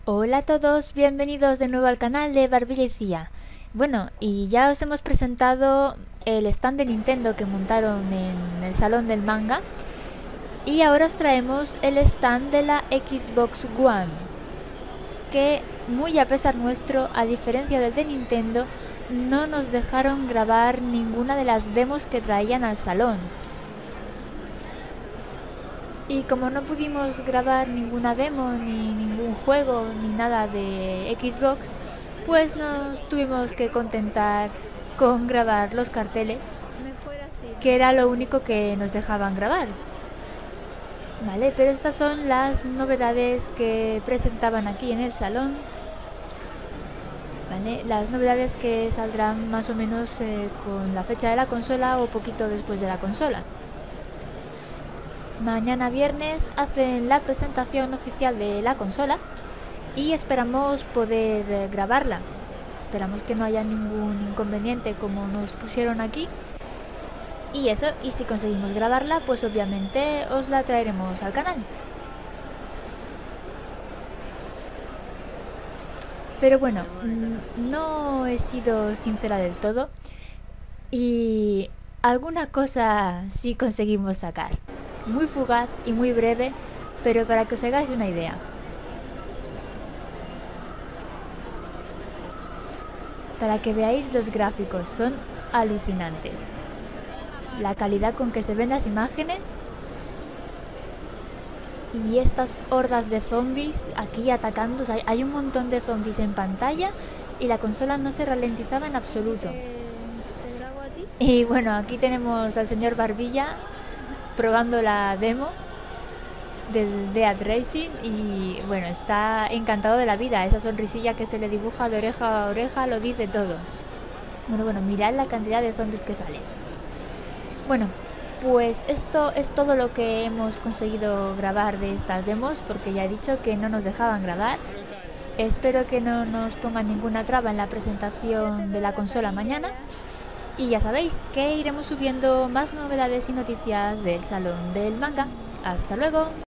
Hola a todos, bienvenidos de nuevo al canal de Barbilla y Cía. Bueno, y ya os hemos presentado el stand de Nintendo que montaron en el salón del manga. Y ahora os traemos el stand de la Xbox One, que muy a pesar nuestro, a diferencia del de Nintendo, no nos dejaron grabar ninguna de las demos que traían al salón. Y como no pudimos grabar ninguna demo, ni ningún juego, ni nada de Xbox, pues nos tuvimos que contentar con grabar los carteles, que era lo único que nos dejaban grabar. Vale, pero estas son las novedades que presentaban aquí en el salón. Vale, las novedades que saldrán más o menos con la fecha de la consola o poquito después de la consola. Mañana viernes hacen la presentación oficial de la consola y esperamos poder grabarla. Esperamos que no haya ningún inconveniente como nos pusieron aquí. Y eso, y si conseguimos grabarla, pues obviamente os la traeremos al canal. Pero bueno, no he sido sincera del todo y alguna cosa sí conseguimos sacar. Muy fugaz y muy breve, pero para que os hagáis una idea. Para que veáis los gráficos, son alucinantes. La calidad con que se ven las imágenes y estas hordas de zombies aquí atacando. O sea, hay un montón de zombies en pantalla y la consola no se ralentizaba en absoluto. Y bueno, aquí tenemos al señor Barbilla probando la demo del Dead Racing y bueno, está encantado de la vida. Esa sonrisilla que se le dibuja de oreja a oreja lo dice todo. Bueno, mirad la cantidad de zombies que salen. Bueno, pues esto es todo lo que hemos conseguido grabar de estas demos, porque ya he dicho que no nos dejaban grabar. Espero que no nos pongan ninguna traba en la presentación de la consola mañana. Y ya sabéis que iremos subiendo más novedades y noticias del salón del manga. ¡Hasta luego!